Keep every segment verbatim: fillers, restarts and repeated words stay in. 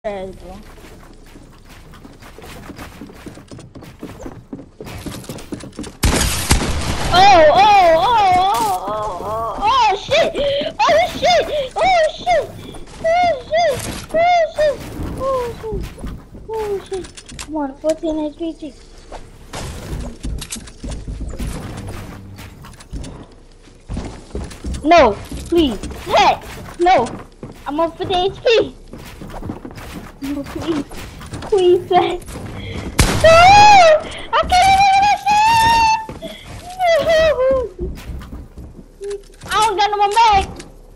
trash, bro. Oh, oh, oh, oh, oh, oh, oh, shit! Oh, shit! Oh, shit! Oh, shit! Oh, shit! Oh, shit! Oh, shit! Come on, fourteen H P, G. No, please. Hey, no. I'm on fifty H P. No, please. Please, say. No! I can't even understand! No! I don't got no more mag.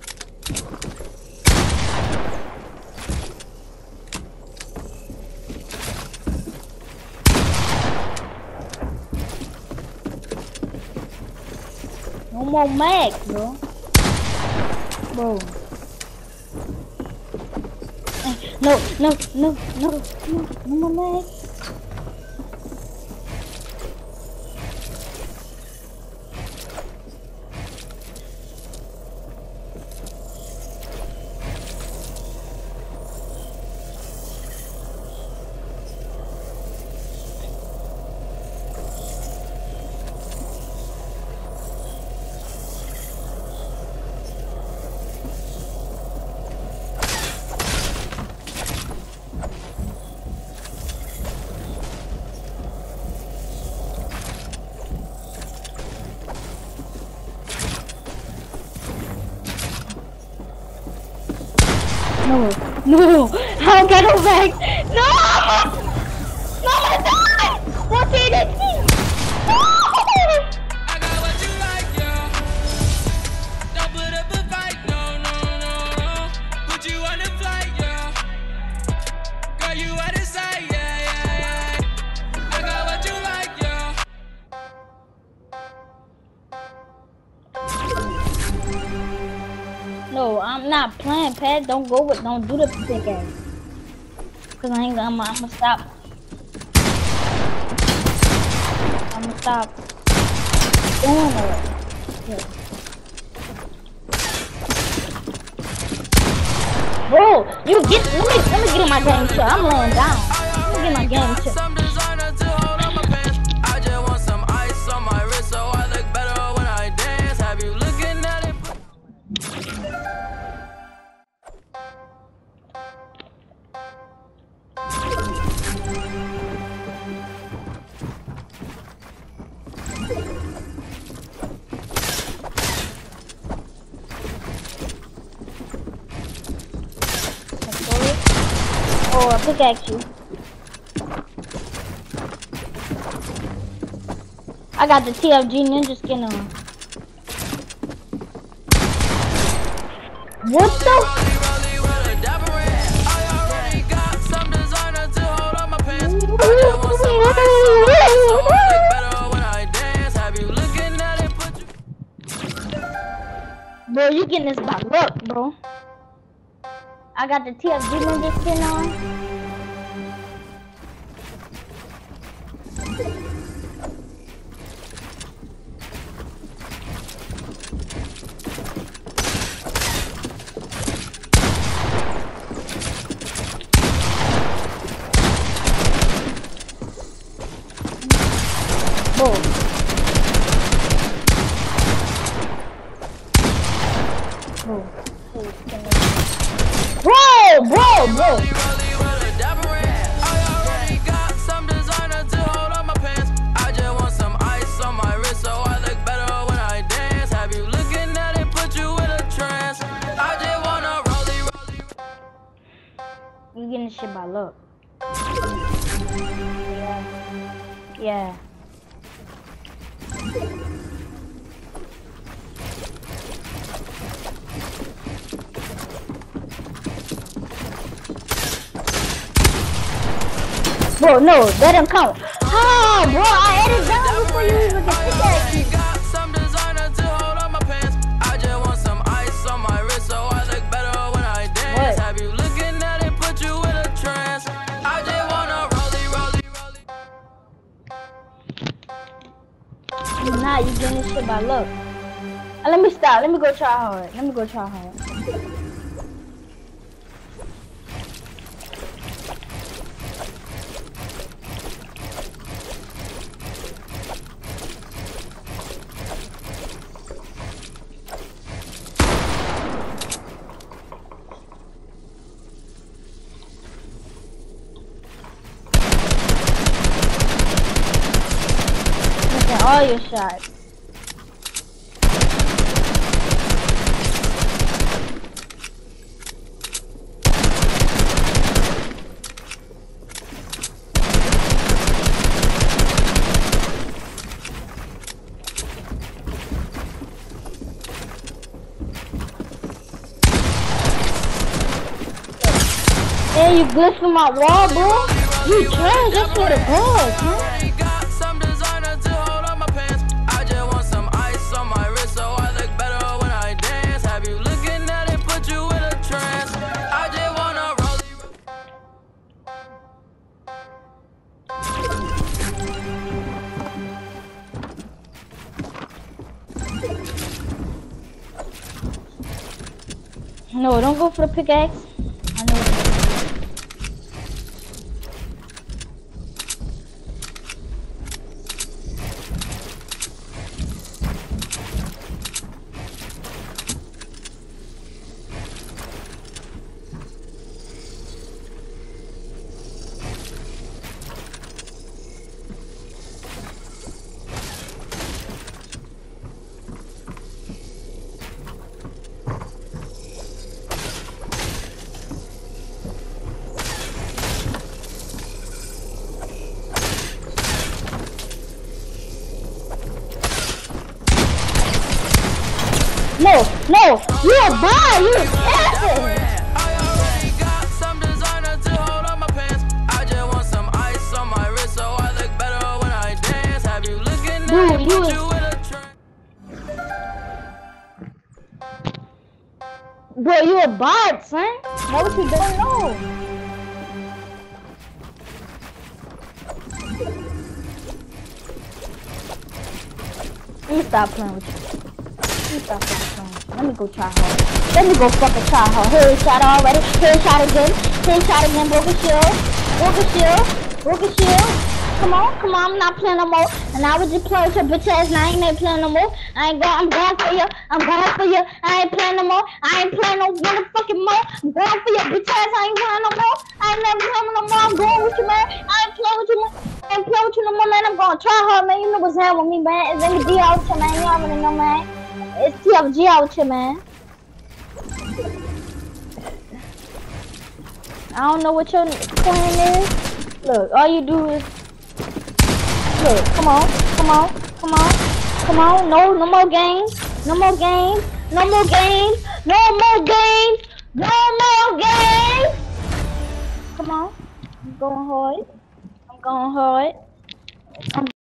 No more mag, bro. Bro. No, no, no, no, no, no more mag. No, no, I don't get no back. No! No, my God! What's it? No! I got what you like, yeah. Don't put up a fight, no, no, no, no. Put you on the flight, yeah. Girl, you out of sight, yeah, yeah, yeah. I got what you like, yeah. No, I'm not playing, Pat. Don't go with, don't do the pick ass. Cause I ain't gonna, I'm gonna stop. I'm gonna stop doing it. Yeah. Bro, you get, let me, let me get in my game shot. I'm laying down. Let me get my game shot. Some designer to hold on my pants. I just want some ice on my wrist so I look better when I dance. Have you looking at it? Oh, a pickaxe you. I got the T F G ninja skin on. What the? Bro, you getting this by luck, bro. I got the T F G ninja skin on. Bro, bro, bro. You getting this shit by luck. Yeah. Yeah. Bro, no, that don't count. Ah, bro, I edited down before you even get picked at you. Nah, you getting this shit by luck. Uh, let me stop. Let me go try hard. Let me go try hard. all your shots. Hey, you glitching my wall, bro. You trash, that's for the bugs, man. No, don't go for the pickaxe. I know what it is. No, no, you're a bot, you're a capping. I already got some designer to hold on my pants. I just want some ice on my wrist so I look better when I dance. Have you looking at Dude, it, you put is- you in a trance? Bro, you a bot, son. Why would you don't know? Let me stop playing with you. Let me stop fucking playing with you. Let me go try hard. Let me go fucking try hard. Here, shot already. Here, shot again. Here, shot again. Broken shield. Broken shield. Broken shield. Come on, come on. I'm not playing no more. And I was just playing with your bitch ass. And I ain't never playing no more. I ain't going. I'm going for you. I'm going for you. I ain't playing no more. I ain't playing no motherfucking more. I'm going for your bitch ass. I ain't playing no more. I ain't never playing no more. I'm going with you, man. I ain't playing with you, man. I ain't playing with you no more, man. I'm going to try hard, man. You know what's happening with me, man. It's M D out here, man. You already know, man. It's T F G out here, man. I don't know what your plan is. Look, all you do is look. Come on, come on, come on, come on. No, no more games. No more games. No more games. No more games. No more games. Come on. I'm going hard. I'm going hard. I'm